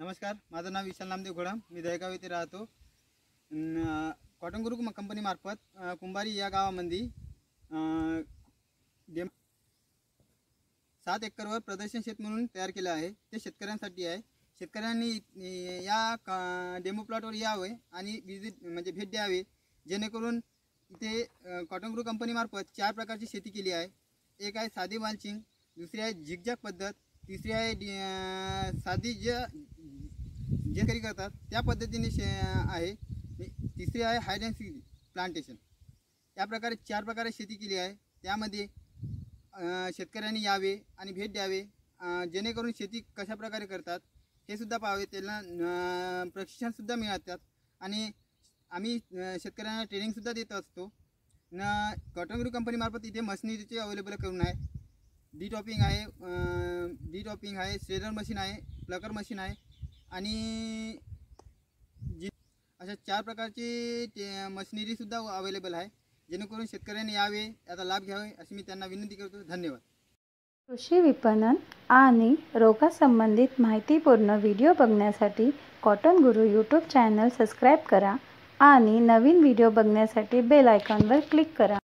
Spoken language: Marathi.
नमस्कार, माझं नाव विशाल नामदेव घोडम. मी दहेगाव येथे राहतो. कॉटन गुरु कंपनीमार्फत कुंभारी या गावामध्ये 7 एकरवर प्रदर्शन शेत म्हणून तयार केलं आहे. ते शेतकऱ्यांसाठी आहे. शेतकऱ्यांनी या डेमो प्लॉटवर यावे आणि विजिट म्हणजे भेट द्यावे, जेणेकरून इथे कॉटन गुरु कंपनीमार्फत 4 प्रकारची शेती केली आहे. एक आहे साधी माल्चिंग, दुसरी आहे झिगझॅग पद्धत, तिसरी आहे साधी जे करी करतात त्या पद्धतीने आहे, तिसरी आहे हायड अँड सीक प्लांटेशन. या प्रकारे 4 प्रकारे शेती केली आहे. त्यामध्ये शेतकऱ्यांनी यावे आणि भेट द्यावे, जेणेकरून शेती कशा प्रकारे करतात हे सुद्धा पाहावे. त्यांना प्रशिक्षणसुद्धा मिळतात आणि आम्ही शेतकऱ्यांना ट्रेनिंगसुद्धा देत असतो. कॉटन गुरु कंपनीमार्फत इथे मशिनरीचे अवेलेबल करून आहे. डी टॉपिंग आहे, श्रेडर मशीन आहे, प्लकर मशीन आहे आणि अशा 4 प्रकारचे मशिनरीसुद्धा अवेलेबल आहे, जेणेकरून शेतकऱ्यांनी यावे, याचा लाभ घ्यावे अशी मी त्यांना विनंती करतो. धन्यवाद. कृषी विपणन आणि रोगासंबंधित माहितीपूर्ण व्हिडिओ बघण्यासाठी कॉटन गुरु यूट्यूब चॅनल सबस्क्राईब करा आणि नवीन व्हिडिओ बघण्यासाठी बेल आयकॉनवर क्लिक करा.